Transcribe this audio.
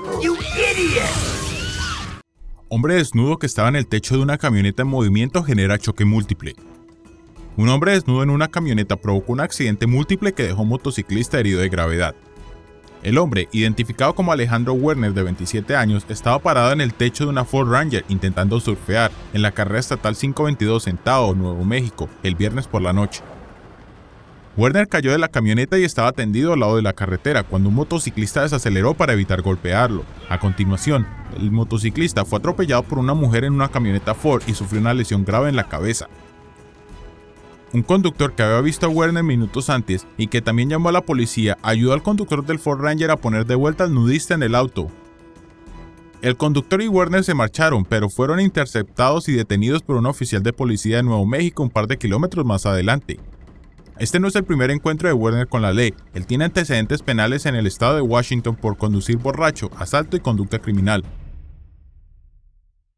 You idiot! Hombre desnudo que estaba en el techo de una camioneta en movimiento genera choque múltiple. Un hombre desnudo en una camioneta provocó un accidente múltiple que dejó a un motociclista herido de gravedad. El hombre, identificado como Alejandro Werner, de 27 años, estaba parado en el techo de una Ford Ranger intentando surfear en la carretera estatal 522 en Tahoe, Nuevo México, el viernes por la noche. Werner cayó de la camioneta y estaba tendido al lado de la carretera cuando un motociclista desaceleró para evitar golpearlo. A continuación, el motociclista fue atropellado por una mujer en una camioneta Ford y sufrió una lesión grave en la cabeza. Un conductor que había visto a Werner minutos antes y que también llamó a la policía ayudó al conductor del Ford Ranger a poner de vuelta al nudista en el auto. El conductor y Werner se marcharon, pero fueron interceptados y detenidos por un oficial de policía de Nuevo México un par de kilómetros más adelante. Este no es el primer encuentro de Werner con la ley. Él tiene antecedentes penales en el estado de Washington por conducir borracho, asalto y conducta criminal.